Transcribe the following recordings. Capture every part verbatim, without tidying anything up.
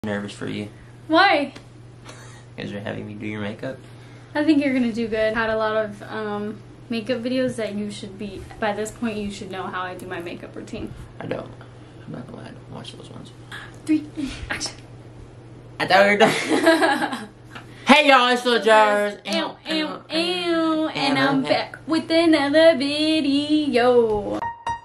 Nervous for you. Why? Because you're having me do your makeup. I think you're gonna do good. Had a lot of um, makeup videos that you should be, by this point you should know how I do my makeup routine. I don't. I'm not gonna lie, I don't watch those ones. Three, action. I thought we were done. Hey y'all, it's Lil Jars. Ow, ow, ow, and I'm back with another video.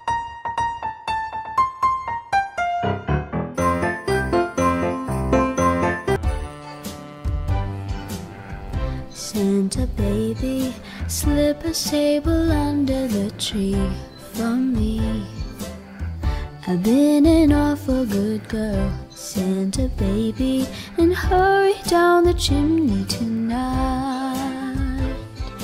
Santa baby, slip a sable under the tree for me. I've been an awful good girl, Santa baby, and hurry down the chimney tonight.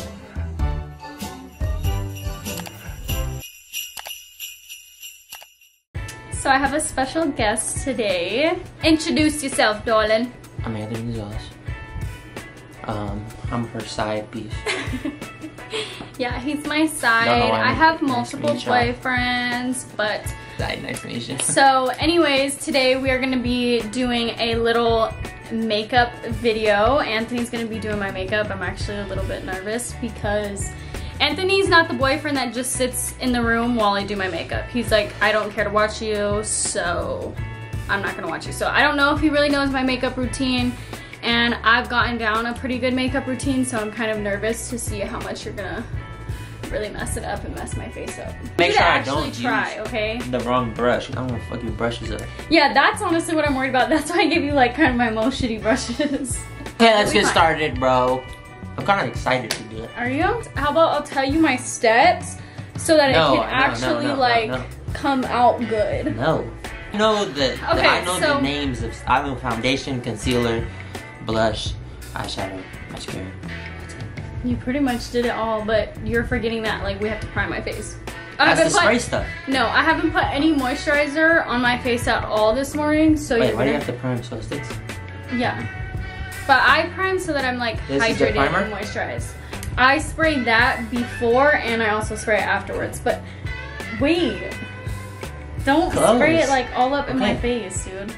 So I have a special guest today. Introduce yourself, darling. I'm Anthony Gonzalez. Um, I'm her side piece. Yeah, he's my side. No, no, I have nice multiple to meet you. boyfriends, but Side, nice to meet you. so anyways, today we are gonna be doing a little makeup video. Anthony's gonna be doing my makeup. I'm actually a little bit nervous because Anthony's not the boyfriend that just sits in the room while I do my makeup. He's like, I don't care to watch you, so I'm not gonna watch you. So I don't know if he really knows my makeup routine, and I've gotten down a pretty good makeup routine, so I'm kind of nervous to see how much you're gonna really mess it up and mess my face up. Make You sure I actually don't try, use okay? the wrong brush. I don't want to fuck your brushes up. Yeah, that's honestly what I'm worried about. That's why I give you like kind of my most shitty brushes. Okay, let's Be get fine. started, bro. I'm kind of excited to do it. Are you? How about I'll tell you my steps so that No, it no, can no, actually no, no, like no. come out good. No. I know the, the Okay, I know so- the names of I know foundation, concealer, blush, eyeshadow, mascara. You pretty much did it all, but you're forgetting that like we have to prime my face. I That's the haven't spray put, stuff. No, I haven't put any moisturizer on my face at all this morning, so Wait, you're why do you gonna, have to prime so it sticks? yeah. But I prime so that I'm like This is the hydrated primer? and moisturized. I sprayed that before and I also spray it afterwards. But wait, don't Close. spray it like all up in my Okay. face, dude.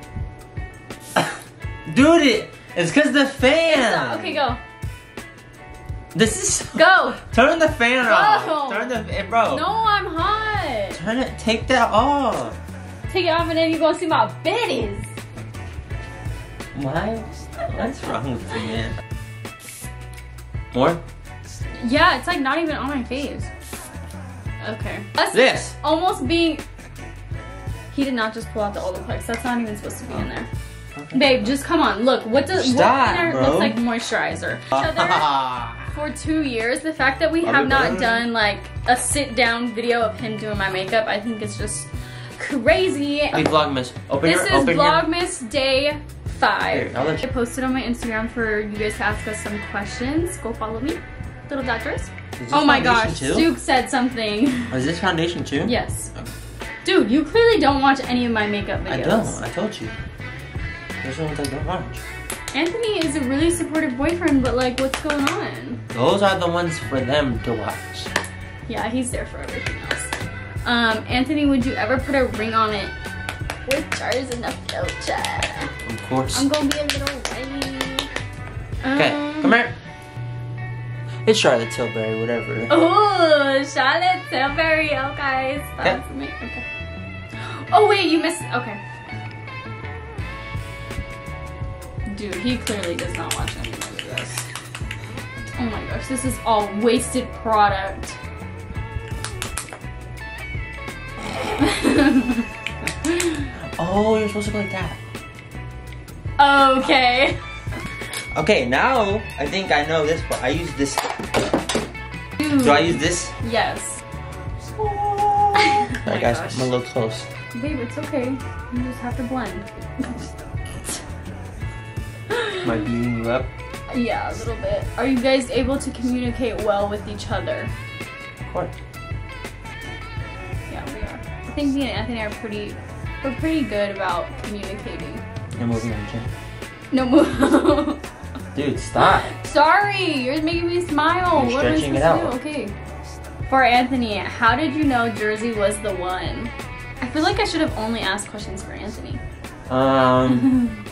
Dude, it, it's cause the fan. Okay, go, This is. go. Turn the fan Go. off. Turn the eh, bro. No, I'm hot. Turn it. Take that off. Take it off and then you're gonna see my bitties. Why? What's wrong with you, man? More? Yeah, it's like not even on my face. Okay. That's This. almost being. He did not just pull out the Olaplex. That's not even supposed to be in there. Okay. Babe, just come on. Look, what does what Stop, in there bro. looks like moisturizer? Each other for two years. The fact that we have not done like a sit down video of him doing my makeup, I think it's just crazy. Hey, Vlogmas. Open This your, is open Vlogmas day five. Here, I'll let I you- posted on my Instagram for you guys to ask us some questions. Go follow me, little doctors. Is this Oh my foundation gosh, too? Duke said something. Is this foundation too? Yes. Okay. Dude, you clearly don't watch any of my makeup videos. I don't. I told you. There's no ones I don't watch. Anthony is a really supportive boyfriend, but like, what's going on? Those are the ones for them to watch. Yeah, he's there for everything else. Um, Anthony, would you ever put a ring on it with jars in the future? Of course. I'm gonna be a little ready. Okay, Um, come here. It's Charlotte Tilbury, whatever. Oh, Charlotte Tilbury, oh guys. That's me. Okay. Oh wait, you missed. Okay. Dude, he clearly does not watch any of this. Oh my gosh, this is all wasted product. Oh, you're supposed to go like that. Okay. Okay, now I think I know this part. I use this. Dude. Do I use this? Yes. Alright, my guys, gosh. I'm a little close. Babe, it's okay. You just have to blend. Am I beating you up? Yeah, a little bit. Are you guys able to communicate well with each other? Of course. Yeah, we are. I think me and Anthony are pretty, we're pretty good about communicating. You're moving on, Jen. No move. Dude, stop. Sorry, you're making me smile. You're what am I stretching supposed it to out. do? Okay. For Anthony, how did you know Jersey was the one? I feel like I should have only asked questions for Anthony. Um,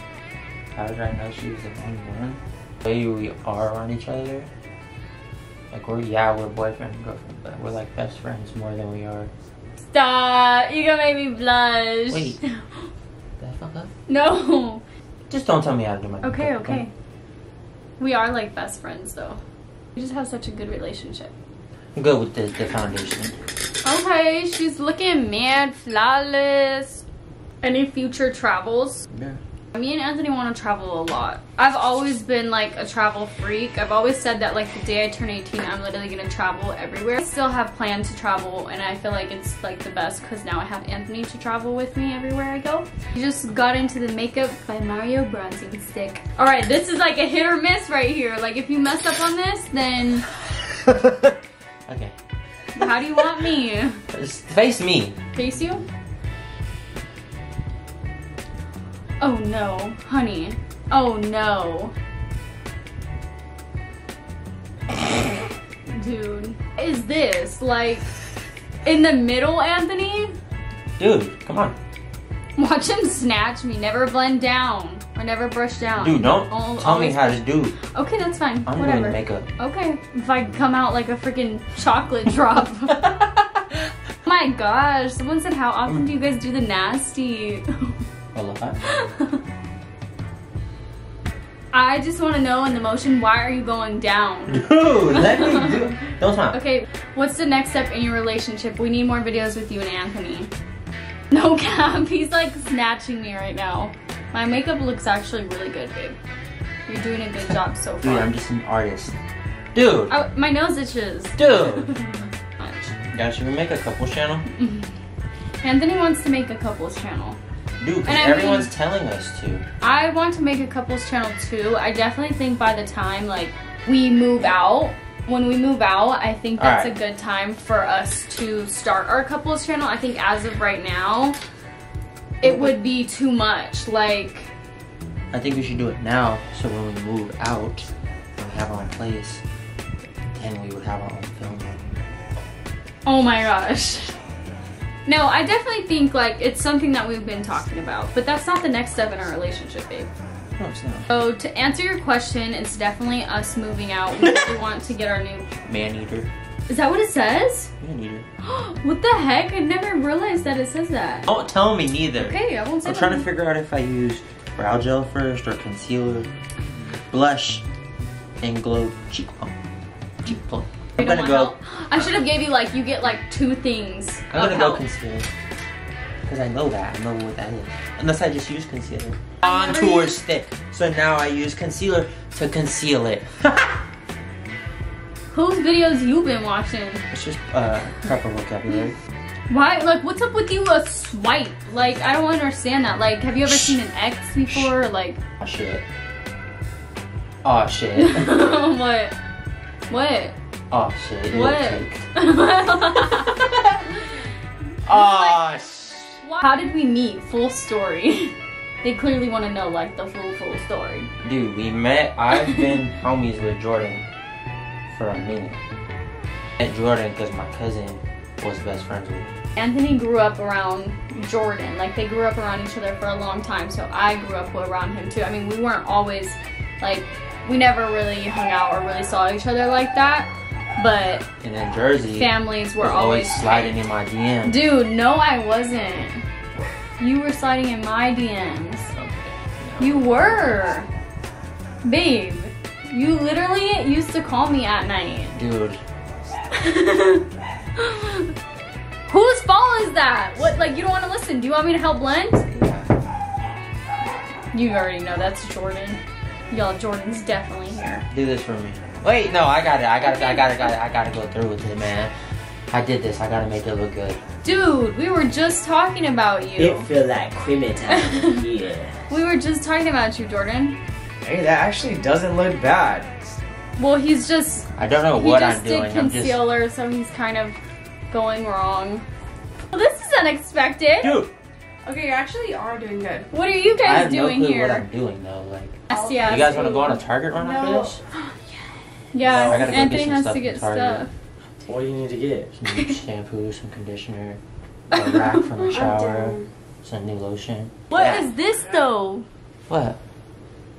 how did I know she was the only one? The way we are around each other. Like, we're, yeah, we're boyfriend and girlfriend, but we're like best friends more than we are. Stop! You're gonna make me blush. Wait. Did I fuck up? No. Just don't tell me how to do my makeup. Okay, okay. We are like best friends though. We just have such a good relationship. I'm good with the, the foundation. Okay, she's looking mad flawless. Any future travels? Yeah. Me and Anthony want to travel a lot. I've always been like a travel freak. I've always said that like the day I turn eighteen, I'm literally gonna travel everywhere. I still have plans to travel, and I feel like it's like the best because now I have Anthony to travel with me everywhere I go. We just got into the Makeup by Mario bronzing stick. All right, this is like a hit or miss right here. Like if you mess up on this, then Okay. How do you want me? Just face me. Face you? Oh no, honey. Oh no. Dude, what is this? Like, in the middle, Anthony? Dude, come on. Watch him snatch me. Never blend down. Or never brush down. Dude, don't I'll, tell always... me how to do. Okay, that's fine. I'm Whatever. doing makeup. Okay. If I come out like a freaking chocolate drop. Oh my gosh. Someone said, how often do you guys do the nasty? A lot. I just want to know in the motion, why are you going down? Dude, let me do it. Don't stop. Okay, what's the next step in your relationship? We need more videos with you and Anthony. No cap, he's like snatching me right now. My makeup looks actually really good, babe. You're doing a good job so far. Dude, I'm just an artist. Dude. Oh, my nose itches. Dude. Guys, should we make a couples channel? Anthony wants to make a couples channel. Dude, because And I everyone's mean- telling us to. I want to make a couples channel too. I definitely think by the time like we move out, when we move out, I think that's Alright. a good time for us to start our couples channel. I think as of right now, it would be too much. Like, I think we should do it now, so when we move out, when we have our own place, then we would have our own film room. oh my gosh. No, I definitely think like it's something that we've been talking about, but that's not the next step in our relationship, babe. No, it's not. So to answer your question, it's definitely us moving out. We really want to get our new. Man eater. Is that what it says? Man eater. What the heck? I never realized that it says that. Don't tell me neither. Okay, I won't say I'm trying to that. figure out if I use brow gel first or concealer, blush, and glow cheek plump. Cheek plump. I'm You don't gonna want go. help? I should have gave you like you get like two things. I'm of gonna go help. concealer. Because I know that. I know what that is. Unless I just use concealer. I've never Contour used- stick. So now I use concealer to conceal it. Whose videos you been watching? It's just uh, proper vocabulary. Why? Like, what's up with you? A swipe? Like, I don't understand that. Like, have you ever seen an ex before? Like, Oh shit. Oh shit. what? What? Oh shit. What? Oh sh. How did we meet? Full story. They clearly want to know like the full full story. Dude, we met. I've been homies with Jordan for a minute. Met Jordan because my cousin was best friends with him. Anthony grew up around Jordan. Like they grew up around each other for a long time. So I grew up around him too. I mean, we weren't always like we never really hung out or really saw each other like that. But And in Jersey, families were was always always sliding in my D Ms. Dude, no, I wasn't. You were sliding in my D Ms. Okay, You were. Babe, you literally used to call me at night. Dude, Whose fault is that? What, like, you don't want to listen? Do you want me to help blend? yeah. You already know that's Jordan. Y'all, Jordan's definitely here. Do this for me. Wait, no, I got it. I got it. I got it. I got it. I gotta go through with it, man. I did this. I gotta make it look good. Dude, we were just talking about you. It feel like criminal time. Yeah. We were just talking about you, Jordan. Hey, that actually doesn't look bad. Well, he's just, I don't know he what just I'm did doing. I'm just. concealer, so he's kind of going wrong. Well, this is unexpected. Dude, Okay, you actually are doing good. What are you I guys have no doing clue here? what I'm doing though. Like, Yes, you yes. guys want to go on a Target run after No. this? Yeah, No, I gotta go Anthony get some has stuff to from get Target. stuff. What do you need to get? Some new shampoo, some conditioner, a rack for my shower, some new lotion. What Yeah. is this though? What?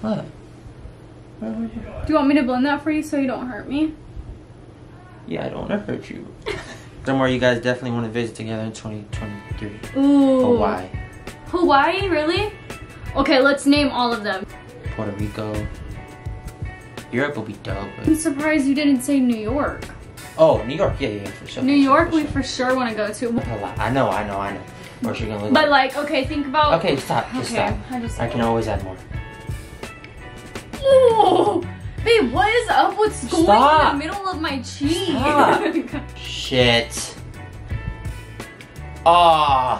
What? What would you- Do you want me to blend that for you so you don't hurt me? Yeah, I don't want to hurt you. Somewhere you guys definitely want to visit together in twenty twenty-three. Ooh. Hawaii. Hawaii, really? Okay, let's name all of them. Puerto Rico. Europe will be dope. I'm But... surprised you didn't say New York. Oh, New York. Yeah, yeah, for sure. New for York, sure, we for sure want to go to. I know, I know, I know. Where's she gonna live? But like, okay, think about. Okay, stop. Just Okay, stop. I just- I can always add more. Ooh, babe, what is up? What's going Stop. in the middle of my cheek? Stop. Shit. Ah.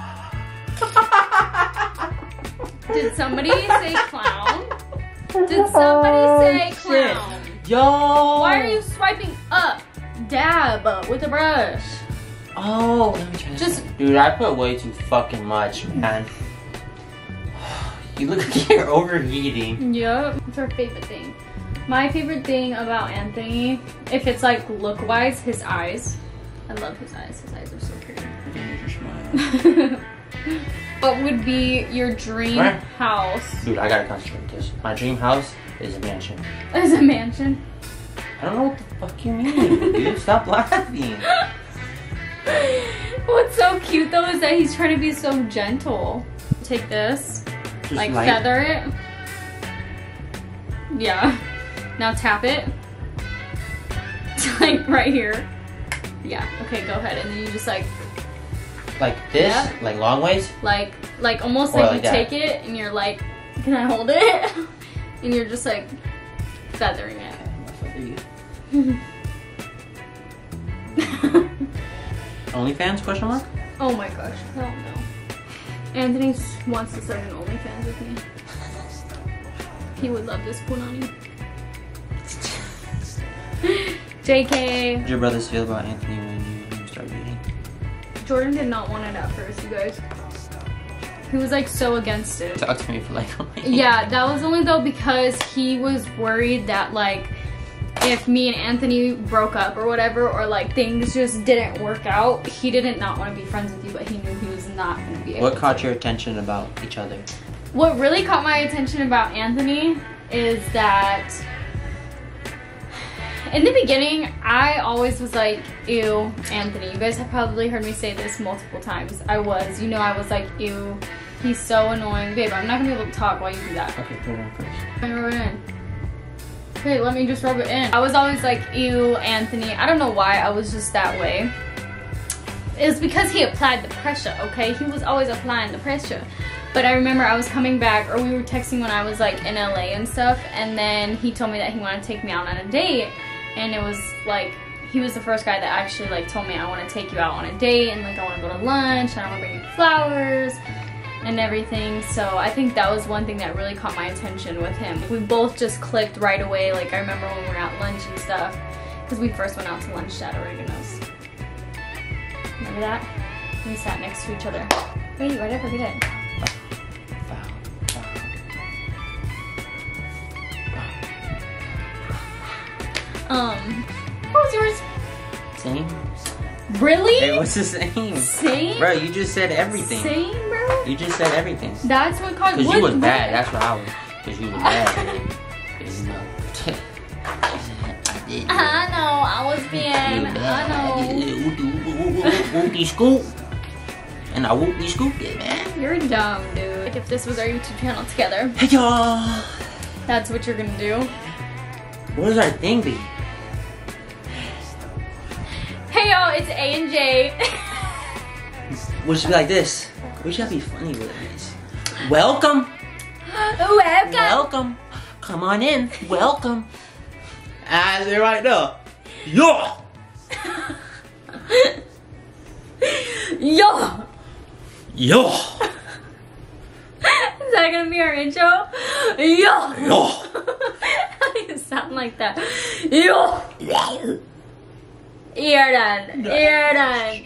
Did somebody say clown? Did somebody say shit. clown? Yo. Why are you swiping up? Dab with a brush. Oh, let me try this. Just- Dude, I put way too fucking much, man. You look like you're overheating. Yep. What's our favorite thing? My favorite thing about Anthony, if it's like look wise, his eyes. I love his eyes. His eyes are so pretty. What would be your dream Where? house? Dude, I gotta concentrate this. My dream house is a mansion. As a mansion. I don't know what the fuck you mean, dude. Stop laughing. What's so cute though is that he's trying to be so gentle. Take this, Just like light. feather it. Yeah. Now tap it. Like right here. Yeah. Okay, go ahead. And then you just like, Like this? Yeah. Like long ways? like, like almost Or like, like you that. take it and you're like, can I hold it? And you're just like feathering it. OnlyFans question mark? Oh my gosh, I don't know. Anthony wants to start an OnlyFans with me. He would love this punani. J K. How did your brothers feel about Anthony when you, when you started dating? Jordan did not want it at first, you guys. He was like so against it. Talk to me for like a minute. Yeah, that was only though because he was worried that like if me and Anthony broke up or whatever, or like things just didn't work out, he didn't not want to be friends with you, but he knew he was not going to be able What to. caught your attention about each other? What really caught my attention about Anthony is that in the beginning, I always was like, ew, Anthony. You guys have probably heard me say this multiple times. I was, you know, I was like, ew, he's so annoying. Babe, I'm not gonna be able to talk while you do that. Okay, put it on first. Let me rub it in. Okay, let me just rub it in. I was always like, ew, Anthony. I don't know why I was just that way. It's because he applied the pressure, okay? He was always applying the pressure. But I remember I was coming back, or we were texting when I was like in L A and stuff, and then he told me that he wanted to take me out on a date, and it was like, he was the first guy that actually like told me I want to take you out on a date, and like I want to go to lunch, and I want to bring you flowers, and everything. So I think that was one thing that really caught my attention with him. We both just clicked right away. Like I remember when we were at lunch and stuff, because we first went out to lunch at Oregano's. Remember that? We sat next to each other. Wait, why did I forget it? Um, what was yours? Same? Really? Hey, what's the same? Same? Bro, you just said everything. Same, bro? You just said everything. That's what caused. Because what, you was what- bad, that's what I was. Because you was bad, man. 'Cause, you know. I know, I was being, I know. Whoopie scoop. And I whoopie scoop it, man. You're dumb, dude. Like if this was our YouTube channel together, Hey, y'all. that's what you're gonna do. What does our thing be? Hey y'all, it's A and J. We should be like this. We should be funny with this. Welcome. Welcome. Welcome. Come on in. Welcome. As it right there. Yo. Yo. Yo. Is that gonna be our intro? Yo. Yo. How do you sound like that? Yo. You're done. You're done.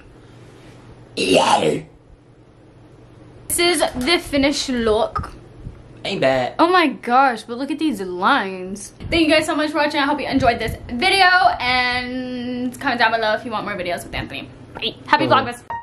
This is the finished look. Ain't bad. Oh my gosh, but look at these lines. Thank you guys so much for watching. I hope you enjoyed this video, and comment down below if you want more videos with Anthony. Bye. Happy Oh. Vlogmas.